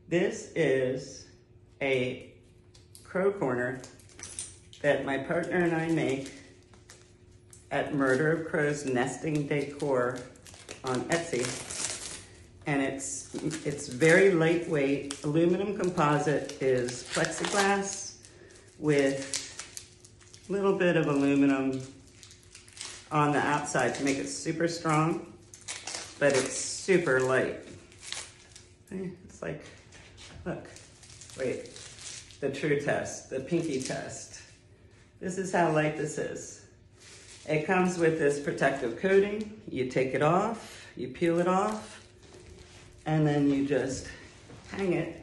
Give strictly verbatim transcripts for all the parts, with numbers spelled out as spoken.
This is a crow corner that my partner and I make at Murder of Crows Nesting Decor on Etsy. And it's, it's very lightweight. Aluminum composite is plexiglass with a little bit of aluminum on the outside to make it super strong, but it's super light. It's like, look, wait, the true test, the pinky test. This is how light this is. It comes with this protective coating. You take it off, you peel it off, and then you just hang it,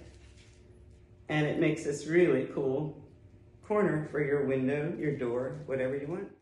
and it makes this really cool corner for your window, your door, whatever you want.